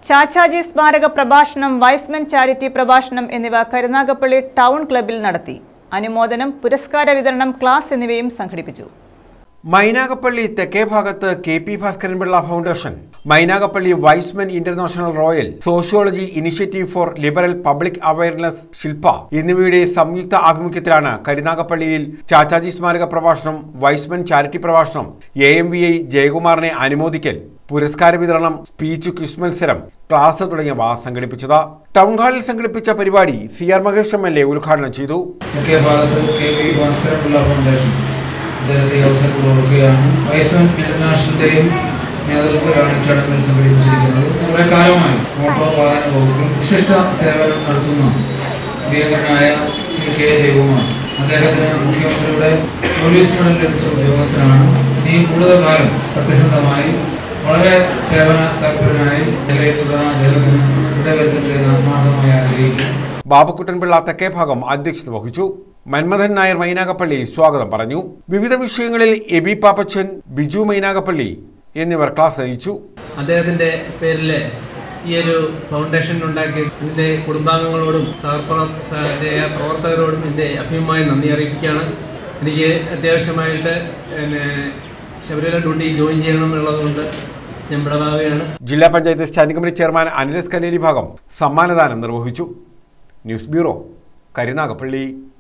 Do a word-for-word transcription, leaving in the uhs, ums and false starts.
ചാച്ചാജി സ്മാരക പ്രഭാഷണം, Y's Men charity പ്രഭാഷണം എന്നിവ കരുനാഗപ്പള്ളി ടൗൺ ക്ലബ്ബിൽ നടത്തി. അനുമോദനം, പുരസ്കാര വിതരണം, ക്ലാസ് എന്നിവയും സംഘടിപ്പിച്ചു. മൈനാഗപ്പള്ളി തെക്കേ ഭാഗത്ത് K P Bhaskaranpillai foundation, Mainagappally Y's Men international royal, sociology initiative for liberal public awareness Shilpa എന്നിവയുടെ സംയുക്ത ആഭിമുഖ്യത്തിലാണ് കരുനാഗപ്പള്ളിയിൽ ചാച്ചാജി സ്മാരക പ്രഭാഷണം, വൈസ്മെൻ ചാരിറ്റി പ്രഭാഷണം, എ എം വി ഐ ജയകുമാറിനെ അനുമോദിക്കൽ, പുരസ്കാര വിതരണം, സ്പീച്ച്, ക്വിസ് മത്സരം, ക്ലാസ് തുടങ്ങിയവ സംഘടിപ്പിച്ചത്. ടൗൺ ഹാളിൽ സംഘടിപ്പിച്ച പരിപാടി C R Mahesh M L A ഉദ്ഘാടനം ചെയ്തു. അദ്ദേഹത്തെ അവസരത്തിൽ ഓർക്കുകയാണ്. വൈസ്മെൻ ഇന്റർനാഷണലിന്റെയും നേതൃത്വത്തിലാണ് ചടങ്ങുകൾ സംഘടിപ്പിച്ചിരിക്കുന്നത്. കുറെ കാലമായി മോട്ടോർ വാഹന വകുപ്പിൽ വിശിഷ്ട സേവനം നടത്തുന്ന പ്രിയങ്കരനായ ശ്രീ കെ ജയകുമാർ, അദ്ദേഹത്തിന് മുഖ്യമന്ത്രിയുടെ പോലീസ് മെഡൽ ലഭിച്ച ഉദ്യോഗസ്ഥനാണ്. ഈ കൂടുതൽ കാലം സത്യസന്ധമായി വളരെ സേവന തൽപരനായി തുടരാൻ അദ്ദേഹത്തിന് ഇടവരുത്തട്ടെ എന്ന് ആത്മാർത്ഥമായി ആഗ്രഹിക്കുന്നു. ബാബുക്കുട്ടൻപിള്ള തെക്കേ ഭാഗം അധ്യക്ഷത വഹിച്ചു. മന്മഥൻ നായർ മൈനാഗപ്പള്ളി സ്വാഗതം പറഞ്ഞു. വിവിധ വിഷയങ്ങളിൽ എബി പാപ്പച്ചൻ, ബിജു മൈനാഗപ്പള്ളി എന്നിവർ ക്ലാസ് നയിച്ചു. അദ്ദേഹത്തിന്റെ പേരില് ഈ ഒരു ഫൗണ്ടേഷൻ ഉണ്ടാക്കിയ ഇതിന്റെ കുടുംബാംഗങ്ങളോടും സഹപ്രവ പ്രവർത്തകരോടും എന്റെ അഭിമുഖമായി നന്ദി അറിയിക്കുകയാണ്. എനിക്ക് അത്യാവശ്യമായിട്ട് പിന്നെ ശബരിമല ഡ്യൂട്ടി ജോയിൻ ചെയ്യണം എന്നുള്ളതുകൊണ്ട് ഞാൻ വിടവാകുകയാണ്. ജില്ലാ പഞ്ചായത്ത് സ്റ്റാൻഡിംഗ് കമ്മിറ്റി ചെയർമാൻ അനിലസ് കല്ലേരി ഭാഗം സമ്മാനദാനം നിർവഹിച്ചു. News bureau, Karunagappally.